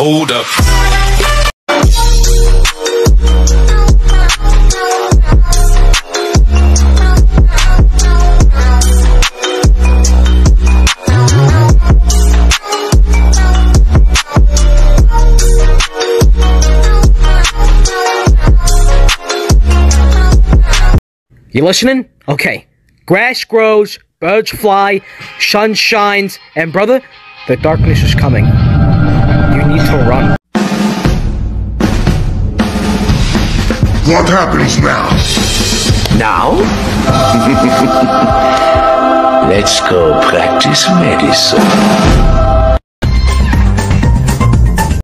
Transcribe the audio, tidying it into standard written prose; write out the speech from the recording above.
Hold up. You listening? Okay. Grass grows, birds fly, sun shines, and brother, the darkness is coming. You need to run. What happens now? Now? Let's go practice medicine.